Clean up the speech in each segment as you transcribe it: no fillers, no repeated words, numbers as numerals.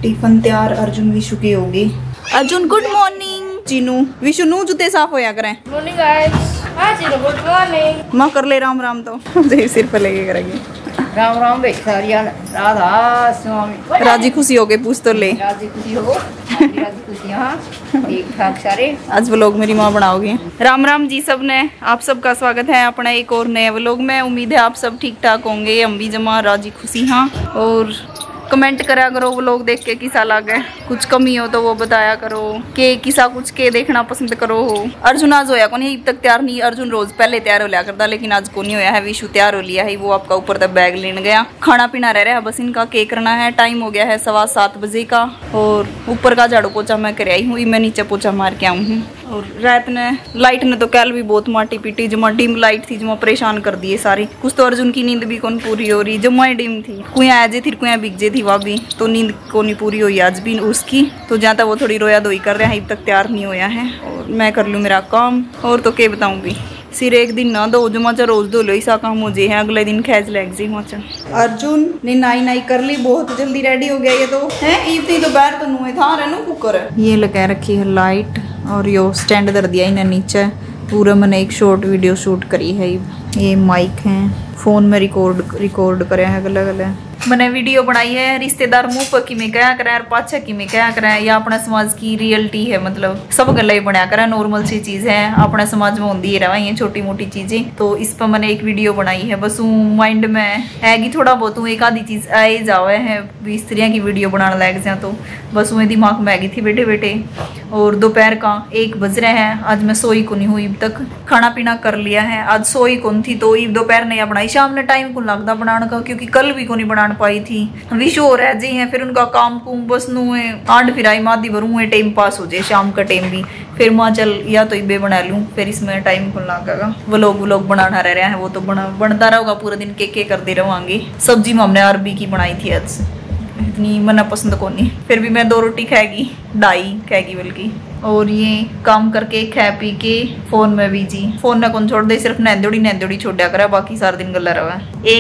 Tiffin तैयार अर्जुन विशु की होगी। Arjun good morning. चीनू विशु नू जूते साफ होया करें। Morning guys. हां चीनू गुड मॉर्निंग। मां कर ले राम राम तो जे सिर पे लेके करेंगे। राम राम बेचारिया राधा स्वामी। राजी खुशी हो के पूछ तो ले। राजी खुशी हो। राजी खुशी हां ठीक ठाक सारे। आज व्लॉग मेरी मां बनाओगी। राम राम जी सब ने, आप सबका स्वागत है अपना एक और नए व्लॉग में। उम्मीद है आप सब ठीक ठाक होंगे, हम भी जमा राजी खुशी हाँ। और कमेंट करा करो व्लॉग देख के किसा लगे, कुछ कमी हो तो वो बताया करो के किसा कुछ के देखना पसंद करो हो। अर्जुन आज होया को नहीं, अब तक तैयार नहीं। अर्जुन रोज पहले तैयार हो लिया करता, लेकिन आज को नहीं होया है। विशु तैयार हो लिया है, वो आपका ऊपर तक बैग लेने गया। खाना पीना रह रहा है, बस इनका केक करना है। टाइम हो गया है 7:15 बजे का। और ऊपर का झाड़ू पोछा मैं कर आई हूँ, मैं नीचे पोछा मार के आऊँ हूँ। और रात ने लाइट ने तो कल भी बहुत माटी पीटी, जमा डिम लाइट थी, जमा परेशान कर दिए सारी। कुछ तो अर्जुन की नींद भी कौन पूरी हो रही, जमा डिम थी। कुया आजे थी, कुया बिगजे थी, वह भी तो नींद को नहीं पूरी हुई आज भी उसकी। तो जहाँ तक वो थोड़ी रोया धोई कर रहे हैं, अब तक तैयार नहीं होया है। और मैं कर लूँ मेरा काम, और तो क्या बताऊँगी। सिर एक दिन ना दो, जो माचा रोज धो लो, ऐसा काम हो जाए है, अगले दिन खेच लग जी माचा। अर्जुन ने नाई कर ली, बहुत जल्दी रेडी हो गया ये तो है। इतनी तो बाहर तो नुए था रेनू कुकर है। ये लगा रखी है लाइट, और यो स्टैंड धर दिया इन्हें नीचे। पूरा मैंने एक शॉर्ट वीडियो शूट करी है। ये माइक है, फोन में रिकॉर्ड करे है गले गले। मैंने वीडियो बनाई है रिश्तेदार मुंह पर की में क्या करे और पाछा की में क्या करे, या अपना समाज की रियलिटी है। मतलब सब गले बनाया करे, नॉर्मल सी चीज है, अपने समाज में होती रहा ये छोटी मोटी चीजें। तो इस पर मैंने एक वीडियो बनाई है। बस माइंड में है कि थोड़ा बहुत एक आधी चीज आए जावे है, स्त्रियां की वीडियो बनाने लग जाए तो बस वो दिमाग में आगी थी बैठे बैठे। और दोपहर का 1 बज रहे हैं, आज मैं सोई को नहीं हुई अब तक। खाना पीना कर लिया है, आज सोई कौन थी तो दोपहर नहीं बनाई। शाम ने टाइम को लगता बनाने का, क्योंकि कल भी को नहीं बनाने पाई थी। विशु हो रह जी है, फिर उनका काम कुम बस नू आंड फिराई मादी भरू टाइम पास हो जाए शाम का टाइम भी। फिर माँ चल या तो इबे बना लूँ, फिर इसमें टाइम को लगेगा। व्लॉग बनाना रह रहा है, वो तो बनता रहेगा पूरा दिन। के करते रहोगे। सब्जी में हमने अरबी की बनाई थी आज, इतनी मना पसंद को नहीं। फिर भी मैं 2 रोटी खाएगी, ढाई खाएगी बल्कि। और ये काम करके खा पी के फोन में बिजी। फोन ने कौन छोड़ दे, सिर्फ नैंदोड़ी छोड़ा करा, बाकी सारा दिन गला रहा।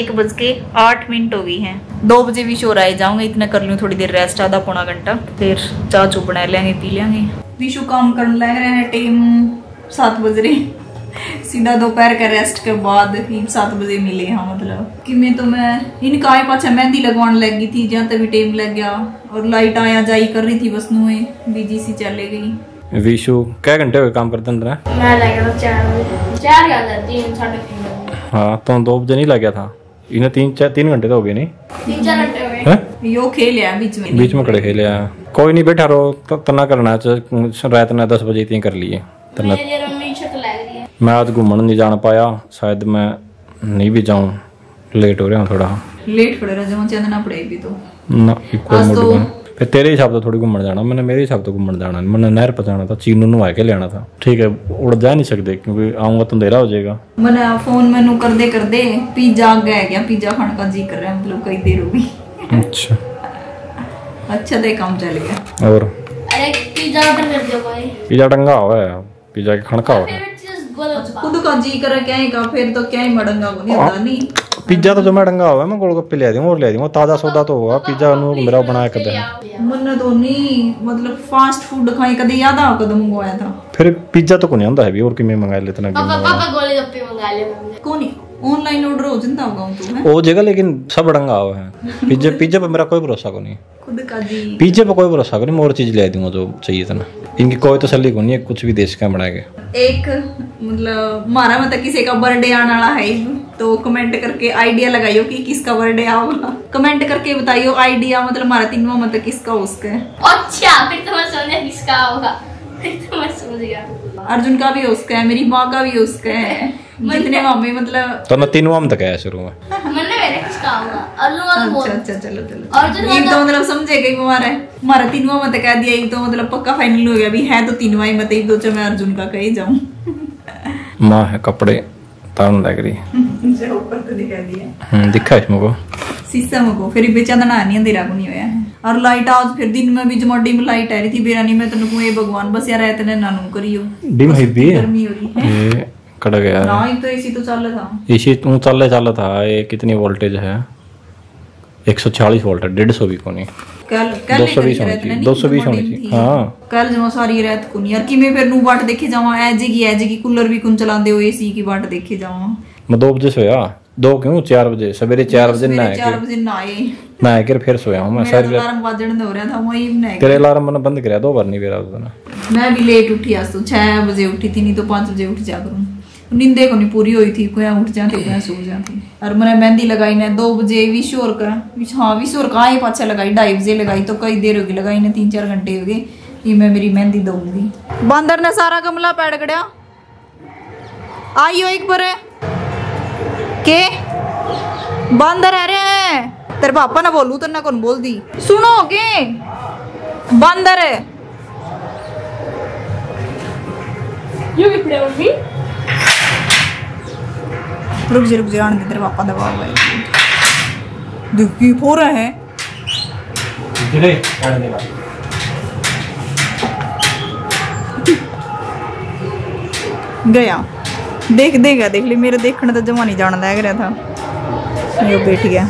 1:08 हो गई है। 2 बजे भी शोर आए जाऊंगे, इतना कर लूँ थोड़ी देर रेस्ट, आधा पौना घंटा, फिर चाय चू बना लेंगे, पी लेंगे। विशु काम करने लग रहे हैं, टाइम 7 बज रहे। सीधा दोपहर का रेस्ट के बाद ही 7 बजे मिले। हाँ मतलब कि मैं तो इनका आए पाछा मेहंदी लगवाने लग गई थी, जहाँ तक भी टाइम लग गया। और लाइट आया जाई कर रही थी, बस नुए बिजी सी चले गई। विशु क्या घंटे हो काम करते हैं? मैं लगा 4 बजे 4 या 3 साढ़े 3। हाँ तो 2 बजे नहीं लग गया था, इन्हें 3 घंटे तो हो गए नहीं, 3-4 घंटे हो गए। यो खेल है बीच में खड़े खेले। कोई नहीं बैठा रहो तो ना करना, रात ने 10 बजे इतनी कर लिए। मैं आज घूमन नहीं जाना पाया, शायद मैं नहीं भी जाऊं, लेट हो रहा हूँ थोड़ा। लेट पड़ रहा जमा चंदना पड़ेगी तो ना फिर तेरे हिसाब से थोड़ी घूमन जाना, मैंने मेरे हिसाब से घूमन जाना। मैंने नहर पर जाना था, चीनू नुआ के लेना था। ठीक है उड़ जा नहीं सकते क्योंकि आऊंगा तो अंधेरा हो जाएगा। मैंने फोन में कर दे पिज्जा गया क्या, पिज्जा खाने का जी कर रहा है, मतलब कई देर हो गई। अच्छा तो काम चल गया। और पिज्जा टंगा हुआ है, पिज्जा के खणका हुआ है। खुद का जी कर क्या है का, फिर तो क्या ही मडंगा को नहीं होता नहीं। पिज्जा तो जो मैं डंगा हुआ है, मैं गोलगप्पे ले दूंगा और ले दूंगा, ताजा सौदा तो होगा। पिज्जा मेरा बनाया कदम मन तो नहीं, मतलब फास्ट फूड खाई कदे याद आ कदम मंगवाया था। फिर पिज्जा तो को नहीं आंदा है भी, और कि मैं मंगा लेते ना। पापा गोलगप्पे मंगा ले कोनी ऑनलाइन ऑर्डर हो जाता होगा तू है ओ जगह, लेकिन सब डंगा हुआ है। पिज्जा पे मेरा कोई भरोसा को नहीं, खुद का जी पिज्जे पे कोई भरोसा को नहीं। मैं और चीज ले दूंगा जो चाहिए था ना, इनकी कोई तसल्ली को नहीं है, कुछ भी देश का बनाएंगे। एक मतलब हमारा मतलब किसी का बर्थडे आने वाला है, तो कमेंट करके आइडिया लगाइयो कि किसका बर्थडे आओगा। कमेंट करके बताइयो आइडिया, मतलब हमारा 3वां मतलब किसका उसका है। अच्छा फिर तो मैं समझ किसका होगा, फिर तो मैं समझ गया। अर्जुन का भी उसका है, मेरी माँ का भी उसका है, जितने मम्मी मतलब तो ना 3वां तक है शुरू में। मैंने मेरे किसका होगा अच्छा चलो एक तो मतलब समझे गई हमारा 3वां मत कह दिया, एक तो मतलब पक्का फाइनल हो गया भी है, तो 3वां ही मत, एक दो मैं अर्जुन का कही जाऊं। माँ है कपड़े तारन लग रही ऊपर तो दिखा दिया, दिखा इसमें को शीशा में को। फिर बेचाना नहीं अंधेरा को नहीं होया है। और लाइट आज फिर दिन में भी जमा डिम लाइट आ रही थी बेरानी में, तनु ये भगवान बस यार इतने नानू करियो डिम है भी गर्मी हो रही है। ये कट गया ना, एक तो एसी तो चल रहा था, एसी तू चल था। ये कितनी वोल्टेज है 140 वोल्ट है, 150 भी को नहीं। कल 220 होनी चाहिए, 220 होनी चाहिए। हाँ कल जमा सारी रात को नहीं यार कि मैं फिर नू बाट देखे जावा एजेगी कूलर भी कुन चलांदे हो एसी की बाट देखे जावा। मैं 2 बजे सोया, 2 क्यों 4 बजे सवेरे 4 बजे नहाए, 4 बजे नहाए के फिर सोया हूं मैं सारी रात। अलार्म बाजण हो रहा था वही नहाए तेरे अलार्म मैंने बंद कराया 2 बार नहीं मेरा उस दिन। मैं भी लेट उठी आज तो 6 बजे उठी थी, नहीं तो 5 बजे उठ जा करूं। नींदे को नहीं पूरी हुई थी, कोई उठ जाती कोई सो जाती। और मैंने मेहंदी लगाई ने 2 बजे विशोर का, हाँ विशोर का ही पाछा लगाई, 2:30 बजे लगाई तो कई देर होगी लगाई ने, 3-4 घंटे हो गए। ये मैं मेरी मेहंदी दूंगी। बंदर ने सारा गमला पैड़ गया आइयो एक पर के बंदर है रे, तेरे पापा ना बोलू तो ना कौन बोल दी सुनो के बंदर है You will play with me? रुक जा आने दे, तेरे पापा दबा हुआ है देख की हो रहा है। गया देख देगा देख ली मेरे देखने तो जमा नहीं जाना लग रहा था, ये बैठ गया।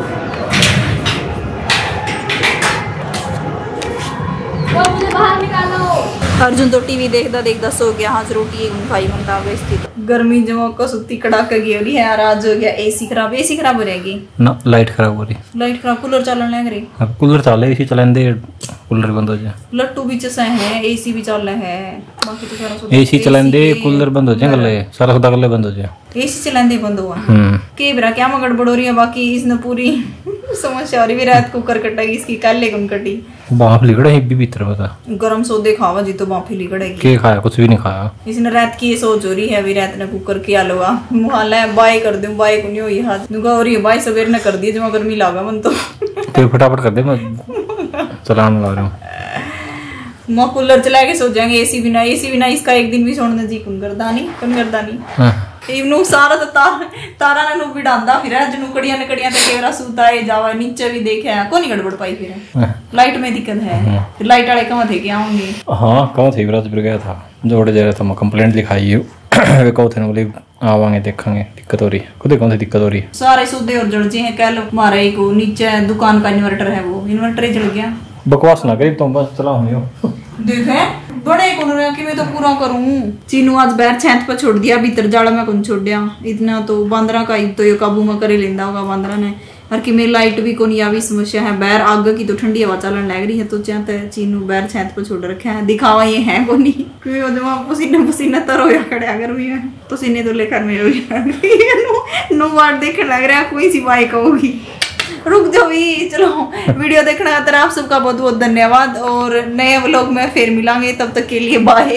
तो मुझे बाहर निकालो। अर्जुन तो टीवी देखता देखता सो गया, हाँ रोटी एक खाई बनता गई। गर्मी जमा को सुती कड़ाका की हो रही है यार, आज हो गया एसी खराब हो रहेगी ना, लाइट खराब हो रही, लाइट खराब, कूलर चलन लग रही। अब कूलर चले एसी चलेंदे, कूलर बंद हो जाए, लट्टू भी चसा है, एसी भी चल रहा है, बाकी तो सारा एसी चलेंदे कूलर बंद हो जाए, गले सारा खुदा गले बंद हो जाए, एसी चलाते बंद हुआ के बरा क्या में गड़बड़ हो रही है। बाकी इसने पूरी समस्या और भी रात कुकर कटेगी इसकी, कल लेकिन कटी बाप लिगड़ा ही भी भीतर बता गरम सौदे खावा जी तो बाफी लिगड़ेगी। के खाया कुछ भी नहीं खाया इसने, रात की ये सोच हो रही है अभी रात ने कुकर किया लोगा मुहाला बाय कर दूं, बाय को नहीं हुई हाथ दुगा हो रही है, बाय सवेर ने कर दी जमा गर्मी लागा मन तो फटाफट कर दे, मैं चलाने लग रहा हूँ। माँ कूलर चला के सो जाएंगे, एसी बिना इसका एक दिन भी सोने जी कौन करदा नहीं इवनु सारा तो तारा ने नु बिडांदा फिर जनुकड़ियां नकड़ियां ते केवरा सूता है जावा नीचे भी देखे कोनी गड़बड़ पाई फिर लाइट में दिक्कत है, फिर लाइट वाले कहाँ थे क्या होंगे। हाँ कहाँ थे विराज पर गया था जोड़े जा रहा था, मैं कंप्लेंट लिखाई है वे कहो थे ना बोले आवांगे देखेंगे दिक्कत हो रही है, खुद कौन सी दिक्कत हो रही है। सारे सूदे और जड़ जी हैं, कल हमारा एक नीचे दुकान का इन्वर्टर है वो इन्वर्टर ही जल गया। बकवास ना करी तुम बस चला हूँ देखे बड़े कौन रहा कि मैं तो पूरा करूं। चीनू आज बैर छेंत पर छोड़ दिया, भीतर जाड़ा में कौन छोड़ दिया, इतना तो बांदरा का तो ये काबू में करे लेंदा होगा बांदरा ने। और कि मेरी लाइट भी कोनी आवी समस्या है, बैर आग की तो ठंडी हवा चलन लग रही है तो चाहते चीनू बैर छेंत पर छोड़ रखे है, दिखावा ये है कोनी पसीना तर होया खड़ा गर्मी में, पसीने तो लेकर मेरे नो वाट देखने लग रहा है कोई सी बाइक होगी। रुक जाओ भी, चलो वीडियो देखने खातिर आप सबका बहुत बहुत धन्यवाद और नए व्लॉग में फिर मिलांगे, तब तक के लिए बाय।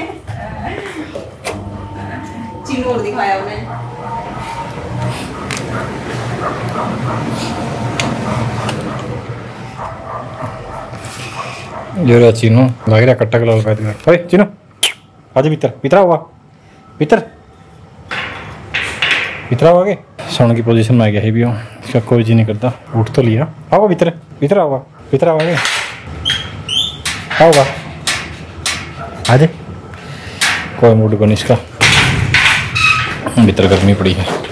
चीनू और दिखाया उन्हें जो रहा चीनू लग रहा कट्टा कलर का दिया। ओए चीनू आज भीतर हुआ भीतर आओ आगे, सोने की पोजीशन में आ गया है भी हूँ, इसका कोई जी नहीं करता, उठ तो लिया। आओ भीतर आओ आगे आओगा आज कोई मूड को नहीं इसका, भीतर गर्मी पड़ी है।